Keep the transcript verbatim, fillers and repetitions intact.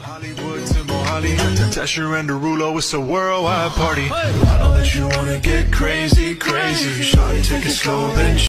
Hollywood to Mohali, Tesher and Derulo, it's a worldwide party. I know that you wanna get crazy, crazy. Shawty, take it slow, then